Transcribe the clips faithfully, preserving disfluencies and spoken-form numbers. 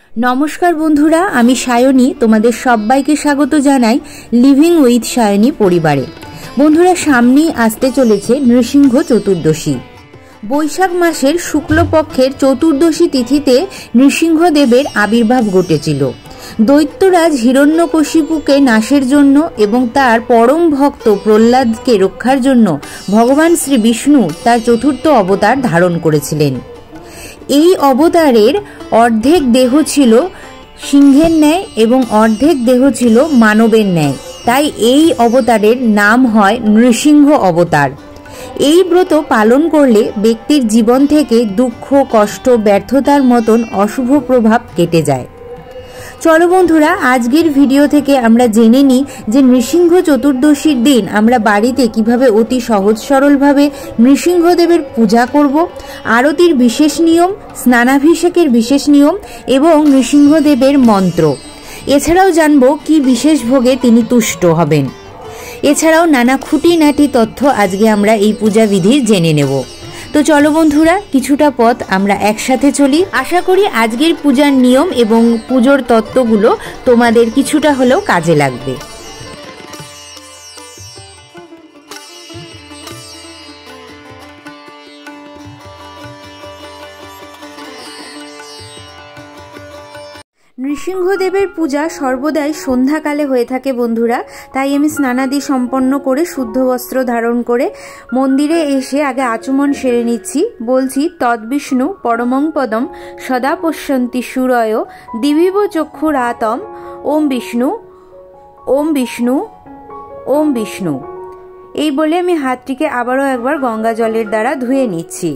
नमस्कार बंधुरा, आमी सायनी तोमादेर सब्बाइके स्वागत जानाई लिविंग उइथ सायनी परिवारे। बंधुरा सामनेई आसते चलेछे नृसिंह चतुर्दशी। बैशाख मासेर शुक्ल पक्षेर चतुर्दशी तिथिते नृसिंहदेवेर आविर्भाव घटेछिलो। दैत्यराज हिरण्यकशिपुके नाशेर जन्य एवं तार परम भक्त प्रह्लादके रक्षार जन्य भगवान श्री विष्णु तार चतुर्थ अवतार धारण करेछिलेन। এই অবতারের অর্ধেক দেহ ছিল সিংহের ন্যায় এবং অর্ধেক দেহ ছিল মানবের ন্যায়, তাই এই অবতারের নাম হয় নৃসিংহ অবতার। এই ব্রত পালন করলে ব্যক্তির জীবন থেকে দুঃখ, কষ্ট, ব্যর্থতার মতন অশুভ প্রভাব কেটে যায়। চলো বন্ধুরা, আজকের ভিডিও থেকে আমরা জেনে নিই যে নৃসিংহ চতুর্দশীর দিন আমরা বাড়িতে কিভাবে অতি সহজ সরলভাবে নৃসিংহদেবের পূজা করব, আরতির বিশেষ নিয়ম, স্নানাভিষেকের বিশেষ নিয়ম এবং নৃসিংহদেবের মন্ত্র। এছাড়াও জানব কি বিশেষ ভোগে তিনি তুষ্ট হবেন। এছাড়াও নানা খুঁটিনাটি তথ্য আজকে আমরা এই পূজা বিধির জেনে নেব। তো চলো বন্ধুরা, কিছুটা পথ আমরা একসাথে চলি। আশা করি আজকের পূজার নিয়ম এবং পুজোর তত্ত্বগুলো তোমাদের কিছুটা হলেও কাজে লাগবে। নৃসিংহদেবের পূজা সর্বদাই সন্ধ্যাকালে হয়ে থাকে বন্ধুরা, তাই আমি স্নানাদি সম্পন্ন করে শুদ্ধ বস্ত্র ধারণ করে মন্দিরে এসে আগে আচমন সেরে নিচ্ছি। বলছি তদ্বিষ্ণু পরমং পদম সদা পশ্যন্তি সুরয় দিবিব চক্ষুরাতম ওম বিষ্ণু ওম বিষ্ণু ওম বিষ্ণু। এই বলে আমি হাতটিকে আবারও একবার গঙ্গা জলের দ্বারা ধুয়ে নিচ্ছি।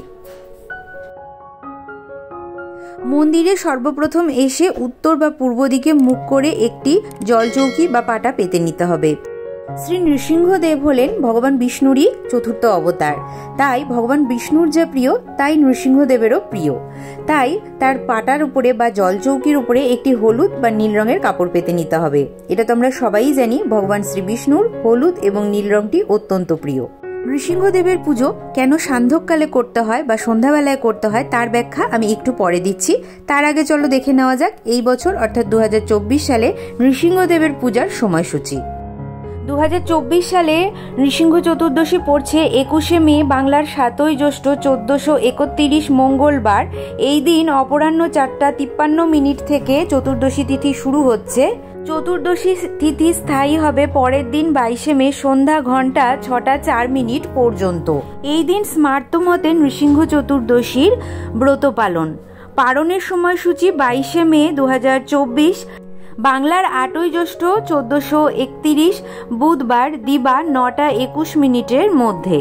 মন্দিরে সর্বপ্রথম এসে উত্তর বা পূর্ব দিকে মুখ করে একটি জলচৌকি বা পাটা পেতে নিতে হবে। শ্রী নৃসিংহদেব হলেন ভগবান বিষ্ণুরই চতুর্থ অবতার, তাই ভগবান বিষ্ণুর যা প্রিয় তাই নৃসিংহদেবেরও প্রিয়। তাই তার পাটার উপরে বা জলচৌকির উপরে একটি হলুদ বা নীল রঙের কাপড় পেতে নিতে হবে। এটা তো আমরা সবাই জানি, ভগবান শ্রী বিষ্ণুর হলুদ এবং নীল রঙটি অত্যন্ত প্রিয়। নৃসিংহদেবের পুজো কেন সান্ধ্যকালে করতে হয় বা সন্ধ্যাবেলায় করতে হয় তার ব্যাখ্যা আমি একটু পরে দিচ্ছি। তার আগে চলো দেখে নেওয়া যাক এই বছর অর্থাৎ দু হাজার চব্বিশ সালে নৃসিংহদেবের পূজার সময়সূচি। দু হাজার চব্বিশ সালে নৃসিংহ চতুর্দশী পড়ছে একুশে মে বাংলার সাতই জ্যৈষ্ঠ চোদ্দশো একত্রিশ মঙ্গলবার। এই দিন অপরাহ্ন চারটা তিপ্পান্ন মিনিট থেকে চতুর্দশী তিথি শুরু হচ্ছে। চতুর্দশী তিথি স্থায়ী হবে পরের দিন বাইশে মে সন্ধ্যা ঘন্টা ছটা চার মিনিট পর্যন্ত। এই দিন স্মার্ত মতে নৃসিংহ চতুর্দশীর ব্রত পালন। পালনের সময়সূচি বাইশে মে দু হাজার চব্বিশ বাংলার আটই জ্যৈষ্ঠ চোদ্দশো একত্রিশ বুধবার দিবা নটা একুশ মিনিটের মধ্যে।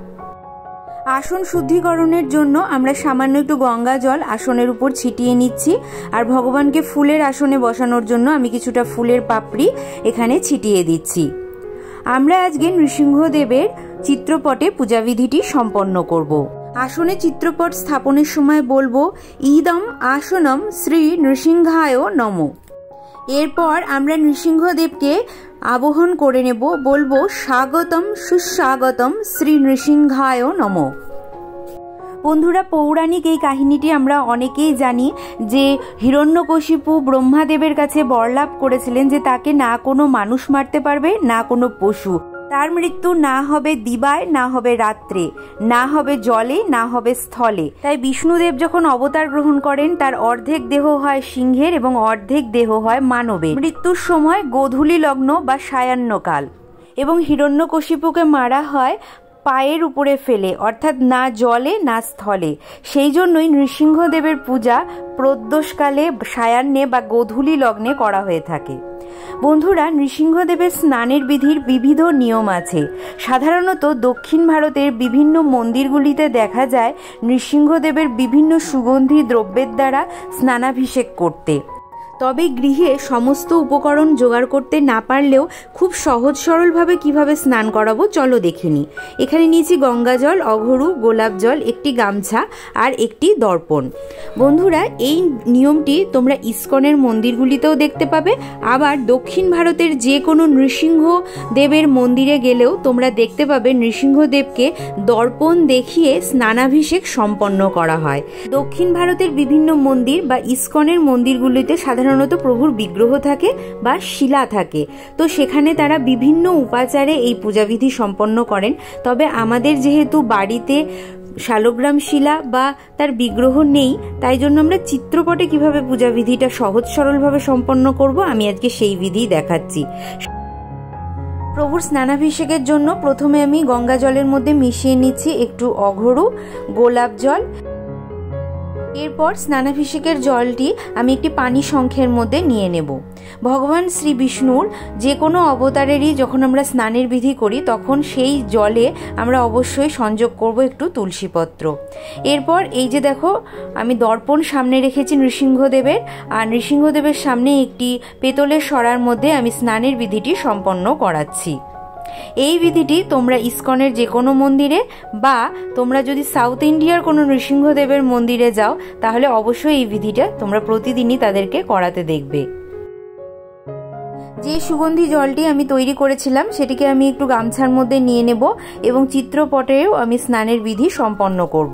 আসন শুদ্ধিকরণের জন্য আমরা সামান্য একটু গঙ্গা জল আসনের উপর ছিটিয়ে নিচ্ছি, আর ভগবানকে ফুলের আসনে বসানোর জন্য আমি কিছুটা ফুলের পাপড়ি এখানে ছিটিয়ে দিচ্ছি। আমরা আজকে নৃসিংহদেবের চিত্রপটে পূজাবিধিটি সম্পন্ন করব। আসনে চিত্রপট স্থাপনের সময় বলবো ইদম আসনম শ্রী নৃসিংহায় নমঃ। এরপর আমরা নৃসিংহদেবকে আবাহন করে নেব, বলবো স্বাগতম সুস্বাগতম শ্রী নৃসিংহায় নমঃ। বন্ধুরা, পৌরাণিক এই কাহিনীটি আমরা অনেকেই জানি যে হিরণ্যকশিপু ব্রহ্মাদেবের কাছে বরলাভ করেছিলেন যে তাকে না কোনো মানুষ মারতে পারবে না কোনো পশু। তার মৃত্যু না হবে দিবায়, না হবে রাত্রে, না হবে জলে, না হবে স্থলে। তাই বিষ্ণুদেব যখন অবতার গ্রহণ করেন তার অর্ধেক দেহ হয় সিংহের এবং অর্ধেক দেহ হয় মানবের। মৃত্যুর সময় গোধূলি লগ্ন বা সায়াহ্নকাল এবং হিরণ্যকশিপুকে মারা হয় পায়ের উপরে ফেলে, অর্থাৎ না জলে না স্থলে। সেই জন্যই নৃসিংহদেবের পূজা প্রদোষকালে সায়াহ্নে বা গোধূলি লগ্নে করা হয়ে থাকে। বন্ধুরা, নৃসিংহদেবের স্নানের বিধির বিবিধ নিয়ম আছে। সাধারণত দক্ষিণ ভারতের বিভিন্ন মন্দিরগুলিতে দেখা যায় নৃসিংহদেবের বিভিন্ন সুগন্ধি দ্রব্যের দ্বারা স্নানাভিষেক করতে। তবে গৃহে সমস্ত উপকরণ জোগাড় করতে না পারলেও খুব সহজ সরলভাবে কিভাবে স্নান করাবো চলো দেখে নিই। এখানে নিয়েছি গঙ্গা জল, অঘরু, গোলাপ জল, একটি গামছা আর একটি দর্পণ। বন্ধুরা, এই নিয়মটি তোমরা ইস্কনের মন্দিরগুলিতেও দেখতে পাবে, আবার দক্ষিণ ভারতের যে কোনো নৃসিংহ দেবের মন্দিরে গেলেও তোমরা দেখতে পাবে নৃসিংহদেবকে দর্পণ দেখিয়ে স্নানাভিষেক সম্পন্ন করা হয়। দক্ষিণ ভারতের বিভিন্ন মন্দির বা ইস্কনের মন্দিরগুলিতে সাধারণত প্রভুর বিগ্রহ থাকে বা শিলা থাকে, তো সেখানে তারা বিভিন্ন উপাচারে এই পূজাবিধি সম্পন্ন করেন। তবে আমাদের যেহেতু বাড়িতে শালগ্রাম শিলা বা তার বিগ্রহ নেই, তাই জন্য আমরা চিত্রপটে কিভাবে পূজাবিধিটা সহজ সরলভাবে সম্পন্ন করব আমি আজকে সেই বিধি দেখাচ্ছি। প্রভুর স্নানাভিষেকের জন্য প্রথমে আমি গঙ্গা জলের মধ্যে মিশিয়ে নিচ্ছি একটু অঘরু, গোলাপ জল। এরপর স্নানাভিষেকের জলটি আমি একটি পানি শঙ্খের মধ্যে নিয়ে নেব। ভগবান শ্রী বিষ্ণুর যে কোনো অবতারেরই যখন আমরা স্নানের বিধি করি তখন সেই জলে আমরা অবশ্যই সংযোগ করব একটু তুলসীপত্র। এরপর এই যে দেখো আমি দর্পণ সামনে রেখেছি নৃসিংহদেবের, আর নৃসিংহদেবের সামনে একটি পেতলের সরার মধ্যে আমি স্নানের বিধিটি সম্পন্ন করাচ্ছি। এই বিধিটি তোমরা ইস্কনের যে কোনো মন্দিরে বা তোমরা যদি সাউথ ইন্ডিয়ার কোনো নৃসিংহদেবের মন্দিরে যাও তাহলে অবশ্যই এই বিধিটা তোমরা প্রতিদিনই তাদেরকে করাতে দেখবে। যে সুগন্ধি জলটি আমি তৈরি করেছিলাম সেটিকে আমি একটু গামছার মধ্যে নিয়ে নেব এবং চিত্রপটেও আমি স্নানের বিধি সম্পন্ন করব।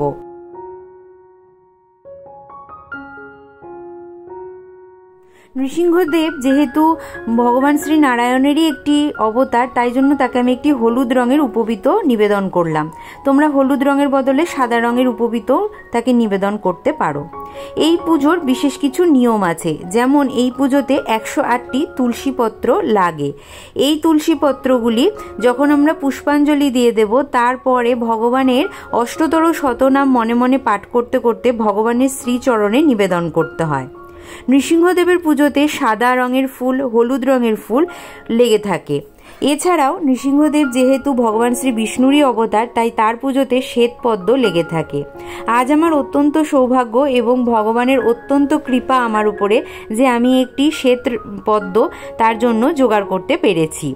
নৃসিংহদেব যেহেতু ভগবান শ্রী নারায়ণেরই একটি অবতার, তাই জন্য তাকে আমি একটি হলুদ রঙের উপবীত নিবেদন করলাম। তোমরা হলুদ রঙের বদলে সাদা রঙের উপবীত তাকে নিবেদন করতে পারো। এই পুজোর বিশেষ কিছু নিয়ম আছে, যেমন এই পুজোতে একশো আটটি তুলসীপত্র লাগে। এই তুলসীপত্রগুলি যখন আমরা পুষ্পাঞ্জলি দিয়ে দেব তারপরে ভগবানের অষ্টতর শতনাম মনে মনে পাঠ করতে করতে ভগবানের শ্রীচরণে নিবেদন করতে হয়। নৃসিংহদেবের পুজোতে সাদা রঙের ফুল, হলুদ রঙের ফুল লেগে থাকে। এছাড়াও নৃসিংহদেব যেহেতু ভগবান শ্রী বিষ্ণুরই অবতার, তাই তার পুজোতে শ্বেত পদ্ম লেগে থাকে। আজ আমার অত্যন্ত সৌভাগ্য এবং ভগবানের অত্যন্ত কৃপা আমার উপরে যে আমি একটি শ্বেত পদ্ম তার জন্য জোগাড় করতে পেরেছি।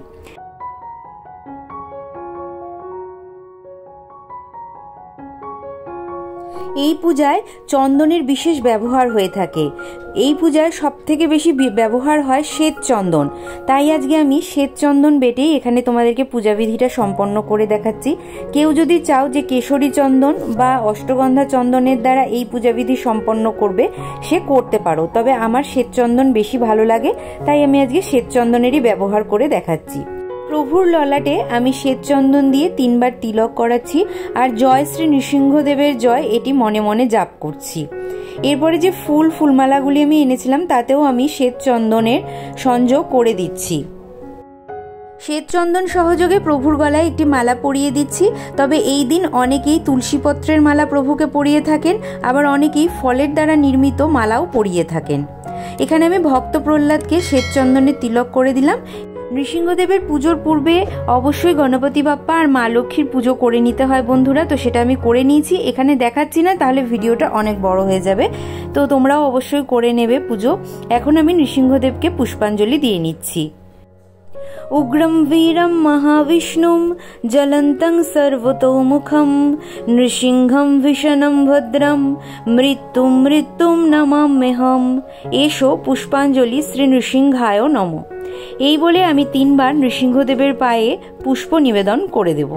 এই পূজায় চন্দনের বিশেষ ব্যবহার হয়ে থাকে। এই পূজায় সব থেকে বেশি ব্যবহার হয় শ্বেত চন্দন, তাই আজকে আমি শ্বেত চন্দন বেটেই এখানে তোমাদেরকে পূজাবিধিটা সম্পন্ন করে দেখাচ্ছি। কেউ যদি চাও যে কেশরী চন্দন বা অষ্টগন্ধা চন্দনের দ্বারা এই পূজাবিধি সম্পন্ন করবে সে করতে পারো, তবে আমার শ্বেত চন্দন বেশি ভালো লাগে, তাই আমি আজকে শ্বেত চন্দনেরই ব্যবহার করে দেখাচ্ছি। প্রভুর ললাটে আমি শ্বেত চন্দন দিয়ে তিনবার তিলক করাচ্ছি আর জয় শ্রী নৃসিংহদেবের জয় এটি মনে মনে জাপ করছি। এরপরে যে ফুল ফুলমালাগুলি আমি এনেছিলাম তাতেও আমি শ্বেত চন্দনের সংযোগ করে দিচ্ছি। শ্বেত চন্দন সহযোগে প্রভুর গলায় একটি মালা পরিয়ে দিচ্ছি। তবে এই দিন অনেকেই তুলসীপত্রের মালা প্রভুকে পরিয়ে থাকেন, আবার অনেকেই ফলের দ্বারা নির্মিত মালাও পরিয়ে থাকেন। এখানে আমি ভক্ত প্রহ্লাদকে শ্বেত চন্দনের তিলক করে দিলাম। নৃসিংহদেবের পুজোর পূর্বে অবশ্যই গণপতি বাপ্পা আর মা লক্ষ্মীর পুজো করে নিতে হয় বন্ধুরা, তো সেটা আমি করে নিয়েছি। এখানে দেখাচ্ছি না, তাহলে ভিডিওটা অনেক বড় হয়ে যাবে, তো তোমরাও অবশ্যই করে নেবে পুজো। এখন আমি নৃসিংহদেবকে পুষ্পাঞ্জলি দিয়ে নিচ্ছি। উগ্রম বীরম মহাবিষ্ণুম জ্বলন্তং সর্বতোমুখম নৃসিংহম ভীষণম ভদ্রম মৃত্যুম মৃত্যুম নমাম্যহম। এসো পুষ্পাঞ্জলি শ্রী নৃসিংহায় নমঃ। এই বলে আমি তিনবার নৃসিংহদেবের পায়ে পুষ্প নিবেদন করে দেব।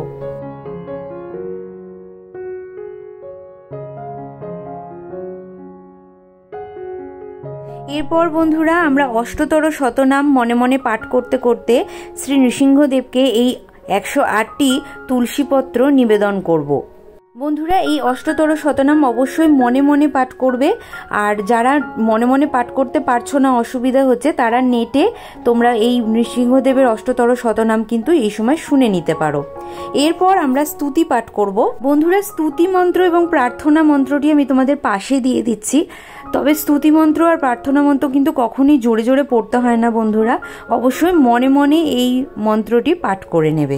এরপর বন্ধুরা আমরা অষ্টতর শতনাম মনে মনে পাঠ করতে করতে শ্রী নৃসিংহদেবকে এই একশো আটটি তুলসীপত্র নিবেদন করব। বন্ধুরা এই অষ্টতর শতনাম অবশ্যই মনে মনে পাঠ করবে, আর যারা মনে মনে পাঠ করতে পারছো না, অসুবিধা হচ্ছে, তারা নেটে তোমরা এই নৃসিংহদেবের অষ্টতর শতনাম কিন্তু এই সময় শুনে নিতে পারো। এরপর আমরা স্তুতি পাঠ করব। বন্ধুরা স্তুতি মন্ত্র এবং প্রার্থনা মন্ত্রটি আমি তোমাদের পাশে দিয়ে দিচ্ছি, তবে স্তুতি মন্ত্র আর প্রার্থনা মন্ত্র কিন্তু কখনই জোরে জোরে পড়তে হয় না বন্ধুরা, অবশ্যই মনে মনে এই মন্ত্রটি পাঠ করে নেবে।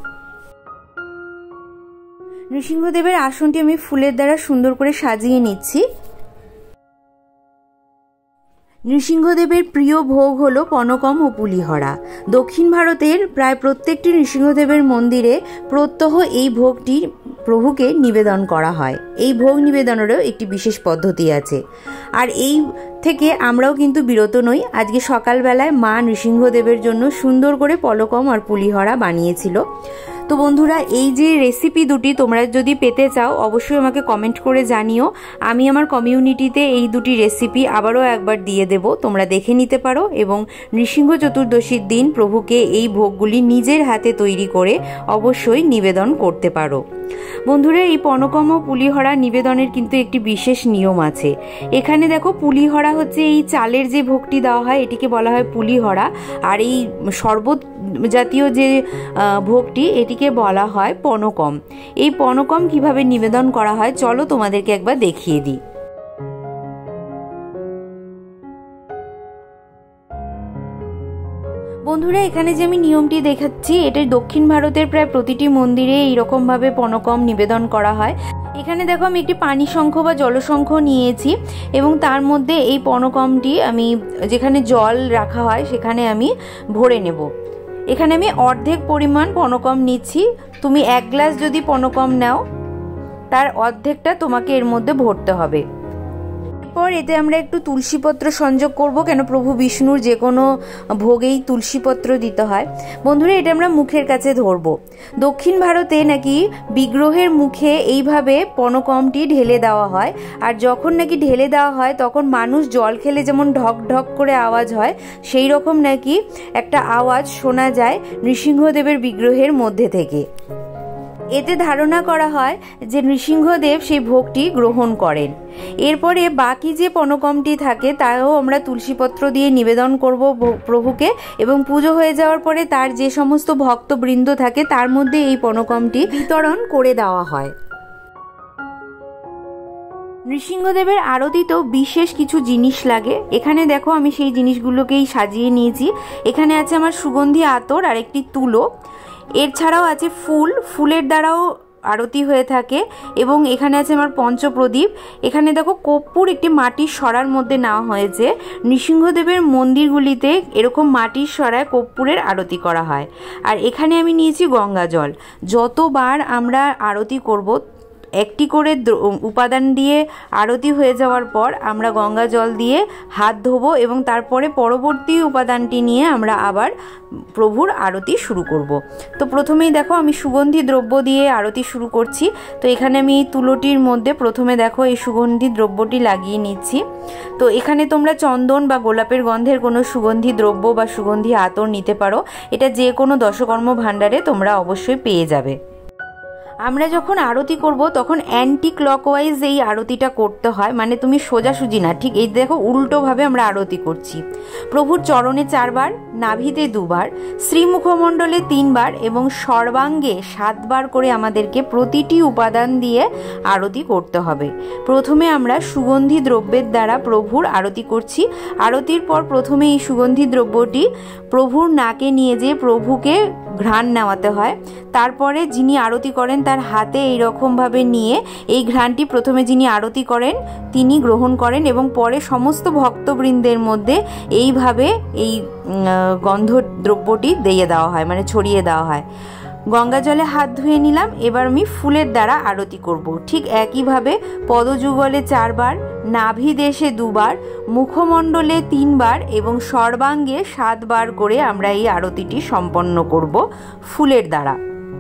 নৃসিংহদেবের আসনটি আমি ফুলের দ্বারা সুন্দর করে সাজিয়ে নিচ্ছি। নৃসিংহদেবের প্রিয় ভোগ হলো পনকম ও পুলিহরা। দক্ষিণ ভারতের প্রায় প্রত্যেকটি নৃসিংহদেবের মন্দিরে প্রত্যহ এই ভোগটি প্রভুকে নিবেদন করা হয়। এই ভোগ নিবেদনেরও একটি বিশেষ পদ্ধতি আছে, আর এই থেকে আমরাও কিন্তু বিরত নই। আজকে সকালবেলায় মা নৃসিংহদেবের জন্য সুন্দর করে পনকম আর পুলিহরা বানিয়েছিল। তো বন্ধুরা, এই যে রেসিপি দুটি তোমরা যদি পেতে চাও অবশ্যই আমাকে কমেন্ট করে জানিও। আমি আমার কমিউনিটিতে এই দুটি রেসিপি আবারও একবার দিয়ে দেব, তোমরা দেখে নিতে পারো এবং নৃসিংহ চতুর্দশীর দিন প্রভুকে এই ভোগগুলি নিজের হাতে তৈরি করে অবশ্যই নিবেদন করতে পারো। বন্ধুরা, এই পনকম ও পুলিহরা নিবেদনের কিন্তু একটি বিশেষ নিয়ম আছে। এখানে দেখো, পুলিহরা হচ্ছে এই চালের যে ভোগটি দেওয়া হয় এটিকে বলা হয় পুলিহরা, আর এই শরবত জাতীয় যে ভোগটি এটিকে বলা হয় পনকম। এই পনকম কিভাবে নিবেদন করা হয় চলো তোমাদেরকে একবার দেখিয়ে দিই। বন্ধুরা, এখানে যে আমি নিয়মটি দেখাচ্ছি এটা দক্ষিণ ভারতের প্রায় প্রতিটি মন্দিরে এইরকমভাবে পনকম নিবেদন করা হয়। এখানে দেখো, আমি একটি পানি শঙ্খ বা জলশঙ্খ নিয়েছি এবং তার মধ্যে এই পনকমটি আমি যেখানে জল রাখা হয় সেখানে আমি ভরে নেব। এখানে আমি অর্ধেক পরিমাণ পনকম নিচ্ছি। তুমি এক গ্লাস যদি পনকম নাও তার অর্ধেকটা তোমাকে এর মধ্যে ভরতে হবে। এরপর এতে আমরা একটু তুলসীপত্র সংযোগ করব, কেন প্রভু বিষ্ণুর যে কোনো ভোগেই তুলসীপত্র দিতে হয়। বন্ধুরা, এটা আমরা মুখের কাছে ধরব। দক্ষিণ ভারতে নাকি বিগ্রহের মুখে এইভাবে পনকমটি ঢেলে দেওয়া হয়, আর যখন নাকি ঢেলে দেওয়া হয় তখন মানুষ জল খেলে যেমন ঢক ঢক করে আওয়াজ হয় সেই রকম নাকি একটা আওয়াজ শোনা যায় নৃসিংহদেবের বিগ্রহের মধ্যে থেকে। এতে ধারণা করা হয় যে নৃসিংহদেব সেই ভোগটি গ্রহণ করেন। এরপরে বাকি যে পনকমটি থাকে তাও আমরা তুলসীপত্র দিয়ে নিবেদন করব প্রভুকে, এবং পুজো হয়ে যাওয়ার পরে তার যে সমস্ত ভক্তবৃন্দ থাকে তার মধ্যে এই পনকমটি বিতরণ করে দেওয়া হয়। নৃসিংহদেবের আরতিতেও বিশেষ কিছু জিনিস লাগে। এখানে দেখো, আমি সেই জিনিসগুলোকেই সাজিয়ে নিয়েছি। এখানে আছে আমার সুগন্ধি আতর আর একটি তুলো। এর ছাড়াও আছে ফুল, ফুলের দ্বারাও আরতি হয়ে থাকে, এবং এখানে আছে আমার পঞ্চপ্রদীপ। এখানে দেখো, কর্পূর একটি মাটির সরার মধ্যে নেওয়া হয়েছে। নৃসিংহদেবের মন্দিরগুলিতে এরকম মাটির সরায় কর্পূরের আরতি করা হয়। আর এখানে আমি নিয়েছি গঙ্গা জল। যতবার আমরা আরতি করব একটি করে উপাদান দিয়ে আরতি হয়ে যাওয়ার পর আমরা গঙ্গা জল দিয়ে হাত ধোবো এবং তারপরে পরবর্তী উপাদানটি নিয়ে আমরা আবার প্রভুর আরতি শুরু করব। তো প্রথমেই দেখো, আমি সুগন্ধি দ্রব্য দিয়ে আরতি শুরু করছি। তো এখানে আমি এই তুলোটির মধ্যে প্রথমে দেখো এই সুগন্ধি দ্রব্যটি লাগিয়ে নিচ্ছি। তো এখানে তোমরা চন্দন বা গোলাপের গন্ধের কোনো সুগন্ধি দ্রব্য বা সুগন্ধি আতর নিতে পারো। এটা যে কোনো দশকর্ম ভাণ্ডারে তোমরা অবশ্যই পেয়ে যাবে। আমরা যখন আরতি করব তখন অ্যান্টি ক্লকওয়াইজ এই আরতিটা করতে হয়, মানে তুমি সোজাসুজি না, ঠিক এই দেখো উল্টোভাবে আমরা আরতি করছি। প্রভুর চরণে চারবার, নাভিতে দুবার, শ্রীমুখমণ্ডলে তিনবার এবং সর্বাঙ্গে সাতবার করে আমাদেরকে প্রতিটি উপাদান দিয়ে আরতি করতে হবে। প্রথমে আমরা সুগন্ধি দ্রব্যের দ্বারা প্রভুর আরতি করছি। আরতির পর প্রথমে এই সুগন্ধি দ্রব্যটি প্রভুর নাকে নিয়ে যেয়ে প্রভুকে ঘ্রাণ নেওয়াতে হয়। তারপরে যিনি আরতি করেন তার হাতে এইরকমভাবে নিয়ে এই ঘ্রাণটি প্রথমে যিনি আরতি করেন তিনি গ্রহণ করেন এবং পরে সমস্ত ভক্তবৃন্দের মধ্যে এইভাবে এই গন্ধ দ্রব্যটি দিয়ে দেওয়া হয়, মানে ছড়িয়ে দেওয়া হয়। গঙ্গা জলে হাত ধুয়ে নিলাম। এবার আমি ফুলের দ্বারা আরতি করব। ঠিক একইভাবে পদযুগলে চারবার, নাভি দেশে দুবার, মুখমণ্ডলে তিনবার এবং সর্বাঙ্গে সাতবার করে আমরা এই আরতিটি সম্পন্ন করব ফুলের দ্বারা।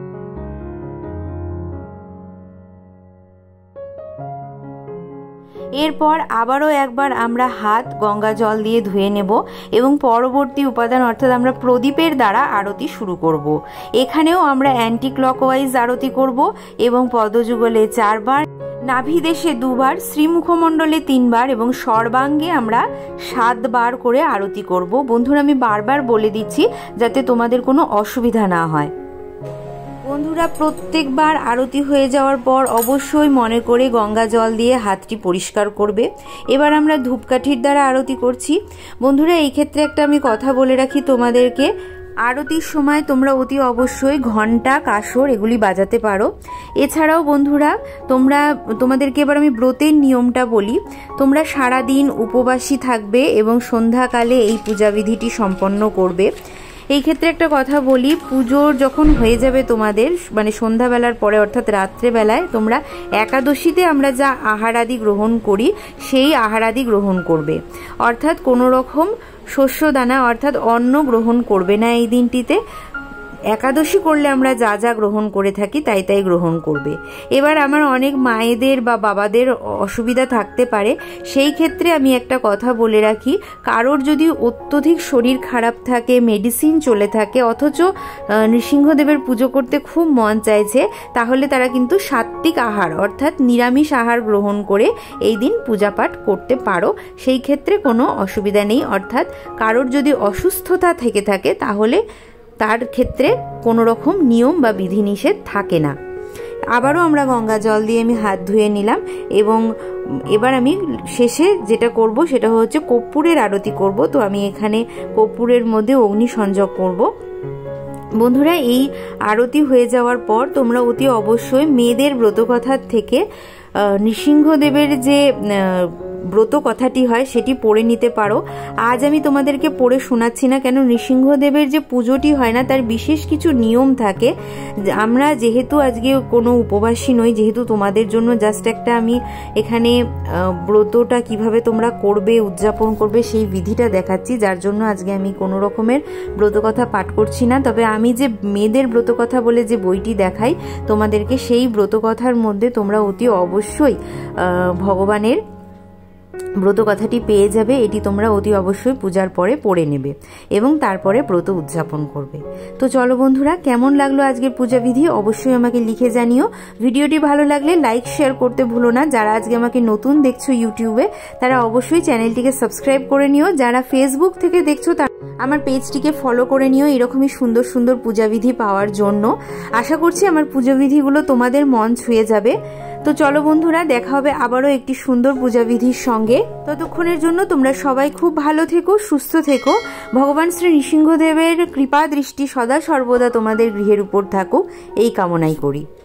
এরপর আবারও একবার আমরা হাত গঙ্গা জল দিয়ে ধুয়ে নেব এবং পরবর্তী উপাদান অর্থাৎ আমরা প্রদীপের দ্বারা আরতি শুরু করব। এখানেও আমরা অ্যান্টি ক্লকওয়াইজ আরতি করব এবং পদযুগলে চারবার, নাভিদেশে দুবার, শ্রীমুখমণ্ডলে তিনবার এবং সর্বাঙ্গে আমরা সাতবার করে আরতি করব। বন্ধুরা, আমি বারবার বলে দিচ্ছি যাতে তোমাদের কোনো অসুবিধা না হয়। বন্ধুরা, প্রত্যেকবার আরতি হয়ে যাওয়ার পর অবশ্যই মনে করে গঙ্গা জল দিয়ে হাতটি পরিষ্কার করবে। এবার আমরা ধূপকাঠির দ্বারা আরতি করছি। বন্ধুরা, এই ক্ষেত্রে একটা আমি কথা বলে রাখি তোমাদেরকে, আরতির সময় তোমরা অতি অবশ্যই ঘণ্টা, কাসর এগুলি বাজাতে পারো। এছাড়াও বন্ধুরা তোমরা তোমাদেরকে এবার আমি ব্রতের নিয়মটা বলি। তোমরা সারা দিন উপবাসী থাকবে এবং সন্ধ্যাকালে এই পূজাবিধিটি সম্পন্ন করবে। এই ক্ষেত্রে একটা কথা বলি, পুজোর যখন হয়ে যাবে তোমাদের মানে সন্ধ্যাবেলার পরে অর্থাৎ রাত্রেবেলায় তোমরা একাদশীতে আমরা যা আহার আদি গ্রহণ করি সেই আহার আদি গ্রহণ করবে, অর্থাৎ কোনো রকম শস্যদানা অর্থাৎ অন্ন গ্রহণ করবে না এই দিনটিতে। একাদশী করলে আমরা যা যা গ্রহণ করে থাকি তাই তাই গ্রহণ করবে। এবার আমার অনেক মায়েদের বা বাবাদের অসুবিধা থাকতে পারে, সেই ক্ষেত্রে আমি একটা কথা বলে রাখি, কারোর যদি অত্যধিক শরীর খারাপ থাকে, মেডিসিন চলে থাকে, অথচ নৃসিংহদেবের পুজো করতে খুব মন চাইছে, তাহলে তারা কিন্তু সাত্ত্বিক আহার অর্থাৎ নিরামিষ আহার গ্রহণ করে এই দিন পূজাপাঠ করতে পারো। সেই ক্ষেত্রে কোনো অসুবিধা নেই, অর্থাৎ কারোর যদি অসুস্থতা থেকে থাকে তাহলে তার ক্ষেত্রে কোনো রকম নিয়ম বা বিধিনিষেধ থাকে না। আবারও আমরা গঙ্গা জল দিয়ে আমি হাত ধুয়ে নিলাম এবং এবার আমি শেষে যেটা করব সেটা হচ্ছে কর্পূরের আরতি করব। তো আমি এখানে কর্পূরের মধ্যে অগ্নি সংযোগ করব। বন্ধুরা, এই আরতি হয়ে যাওয়ার পর তোমরা অতি অবশ্যই মেয়েদের ব্রতকথার থেকে নৃসিংহদেবের যে ব্রত কথাটি হয় সেটি পড়ে নিতে পারো। আজ আমি তোমাদেরকে পড়ে শোনাচ্ছি না, কেন নৃসিংহদেবের যে পুজোটি হয় না তার বিশেষ কিছু নিয়ম থাকে। আমরা যেহেতু আজকে কোনো উপবাসী নই, যেহেতু তোমাদের জন্য জাস্ট একটা আমি এখানে ব্রতটা কিভাবে তোমরা করবে, উদযাপন করবে সেই বিধিটা দেখাচ্ছি, যার জন্য আজকে আমি কোনো রকমের ব্রতকথা পাঠ করছি না। তবে আমি যে মেয়েদের ব্রতকথা বলে যে বইটি দেখাই তোমাদেরকে, সেই ব্রতকথার মধ্যে তোমরা অতি অবশ্যই ভগবানের ব্রত কথাটি পেয়ে যাবে। এটি তোমরা অতি অবশ্যই পূজার পরে পড়ে নেবে এবং তারপরে ব্রত উদযাপন করবে। তো চলো বন্ধুরা, কেমন লাগলো আজকের পূজাবিধি অবশ্যই আমাকে লিখে জানিও। ভিডিওটি ভালো লাগলে লাইক শেয়ার করতে ভুলো না। যারা আজকে আমাকে নতুন দেখছো ইউটিউবে তারা অবশ্যই চ্যানেলটিকে সাবস্ক্রাইব করে নিও। যারা ফেসবুক থেকে দেখছো তারা আমার পেজটিকে ফলো করে নিও এরকমই সুন্দর সুন্দর পূজাবিধি পাওয়ার জন্য। আশা করছি আমার পূজাবিধিগুলো তোমাদের মন ছুঁয়ে যাবে। তো চলো বন্ধুরা, দেখা হবে আবারও একটি সুন্দর পূজাবিধির সঙ্গে। ততক্ষণের জন্য তোমরা সবাই খুব ভালো থেকো, সুস্থ থেকো। ভগবান শ্রী নৃসিংহদেবের কৃপা দৃষ্টি সদা সর্বদা তোমাদের গৃহের উপর থাকুক, এই কামনাই করি।